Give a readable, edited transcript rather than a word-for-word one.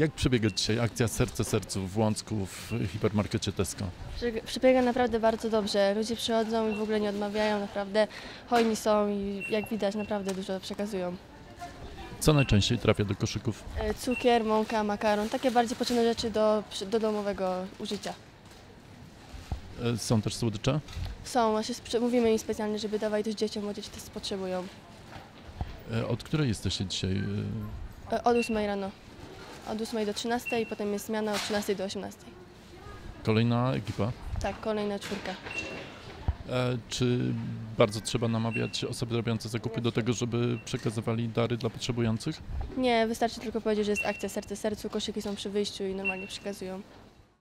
Jak przebiega dzisiaj akcja Serce Sercu w Łącku w hipermarkecie Tesco? Przebiega naprawdę bardzo dobrze. Ludzie przychodzą i w ogóle nie odmawiają, naprawdę hojni są i jak widać naprawdę dużo przekazują. Co najczęściej trafia do koszyków? Cukier, mąka, makaron, takie bardziej potrzebne rzeczy do domowego użycia. Są też słodycze? Są, właśnie mówimy im specjalnie, żeby dawali też dzieciom, bo dzieci też potrzebują. Od której jesteście dzisiaj? Od 8 rano. Od 8 do 13 i potem jest zmiana od 13 do 18. Kolejna ekipa. Tak, kolejna czwórka. Czy bardzo trzeba namawiać osoby robiące zakupy do tego, żeby przekazywali dary dla potrzebujących? Nie, wystarczy tylko powiedzieć, że jest akcja Serce Sercu, koszyki są przy wyjściu i normalnie przekazują.